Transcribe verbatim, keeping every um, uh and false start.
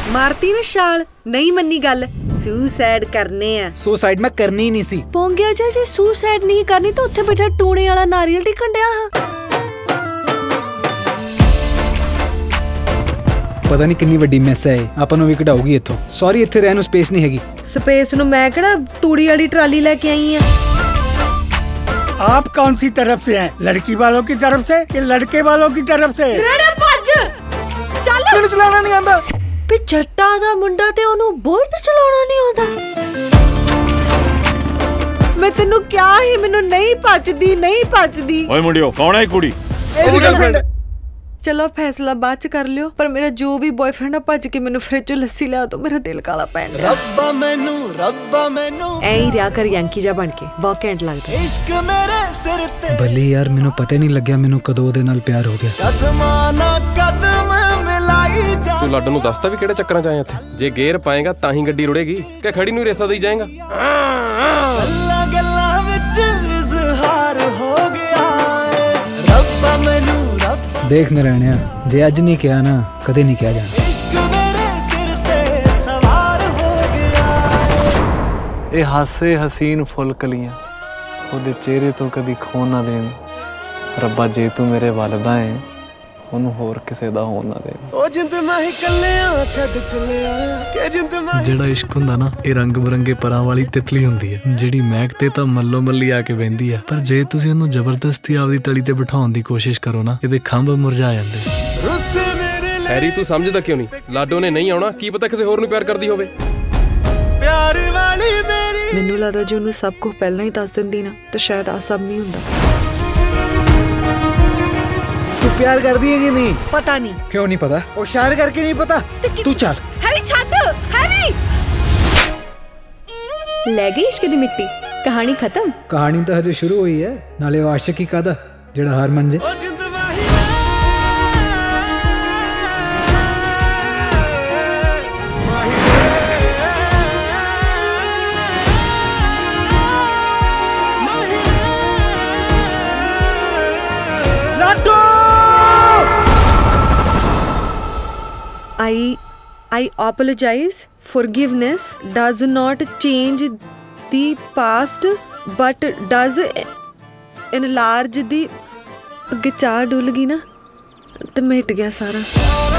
मारती ना शाल नहीं मन्नी गल सुसाइड करने आ। सुसाइड मैं करनी ही नहीं सी। पोंगिया जा जे सुसाइड नहीं करनी तो उत्थे बैठा टूने वाला नारियल टिकन दिया हा। पता नहीं कितनी वड्डी मैस है आपन भी कढाऊगी इथों। सॉरी इत्थे रहन ਨੂੰ स्पेस नहीं हैगी। स्पेस नु मैं केड़ा तूड़ी वाली ट्राली लेके आई हां। आप कौन सी तरफ से हैं? लड़की वालों की तरफ से कि लड़के वालों की तरफ से? रेड़े भज चल। ਮੈਨੂੰ ਚਲਾਉਣਾ ਨਹੀਂ ਆਂਦਾ। पे जट्टा दा मुंडा ते ओनू बोल्ट चलाउणा नहीं आंदा। मैं तेनू क्या ही मैनू नहीं पचदी नहीं पचदी। ओए मुंडियो कौन है कुड़ी? ਇਹਦੀ ਗਰਲਫ੍ਰੈਂਡ। चलो फैसला बाद च कर लियो पर मेरा जो भी बॉयफ्रेंड आ भज के मैनू फ्रिज चों लस्सी लिया तो मेरा दिल काला पैन दिया। रब्बा मैनू रब्बा मैनू ऐ ही रिया कर यंकी जा बन के वाकैंट लगदा। इश्क मेरे सिर ते भले यार मैनू पता ही नहीं लग्या मैनू कदों ਉਹਦੇ ਨਾਲ ਪਿਆਰ ਹੋ ਗਿਆ। कदमां ना कदम मिलाई जा। तू लाडू नू दसता भी किहड़े चक्करां च आए इत्थे? जे गेयर पाएगा तां ही गड्डी रुड़ेगी कि खड़ी नू रेसा देई जाएगा? गल्ला गल्ला विच इज़हार हो गया रब्बा मैनू देख नारायणिया जे अज नहीं किया ना कदे नहीं किया जाना। इश्क मेरे सिर ते सवार हो गया। ए हासे हसीन फुल कलियां ओदे चेहरे तो कदी खो ना देवी। रब्बा जे तू मेरे वालदा है ओनू होर किसे दा हो ना दे। ओ जिंद माही कल्लियां छड्ड चलिया के जिंद माही। जेड़ा इश्क हुंदा ना ए रंग बिरंगे परां वाली तितली हुंदी है जेड़ी महक ते तां मल्लो मल्ली आके बहिंदी है पर जे तुसीं ओनू जबरदस्ती आपदी तली ते बिठाउण दी कोशिश करो ना इहदे खंभ मुरझा जांदे। रुस्से मेरे हैरी तू समझदा क्यों नहीं? लाडो ने नहीं आउणा की पता किसे होर नू प्यार करदी होवे। प्यार वाली मेरी मैनू लगदा जे ओनू सब कुछ पहलां ही दस दिंदी ना तो शायद आ सब नहीं हुंदा। तू प्यार कर दी है कि नहीं? पता नहीं। क्यों नहीं पता? और शायर करके नहीं पता? तू चल। हैरी छੱਡ हैरी। ले गई इश्क दी मिट्टी कहानी खत्म। कहानी तो हजे शुरू हुई है नाले आशिक ही कादा जेड़ा हार मन जे। ओ जिंद माही I I apologize. Forgiveness does not change the past but does enlarge the। अगे चाह डुल गई ना तो मिट गया सारा।